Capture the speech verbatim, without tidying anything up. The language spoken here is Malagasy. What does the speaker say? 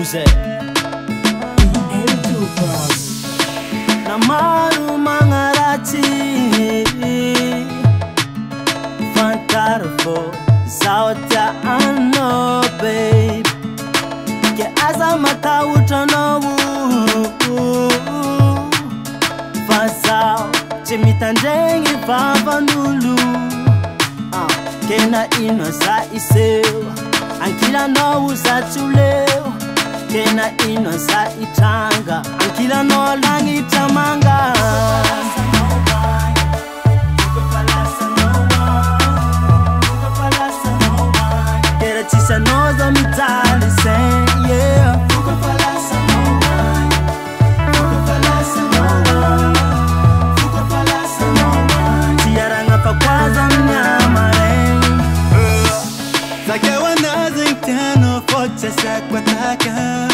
Buse Namaru mangarati Fantarfo Sauta ano babe Ke azamata utonowu Fasao Chimitanjengi vavanulu Kena ino sa iseo Ankila no usa tuleo Kena ino sa itanga Ankila no langi tamanga Kera tisa noza mitali sen yeah Tiaranga pa kwaza mnyama Sake wanazing tano focha sakwataka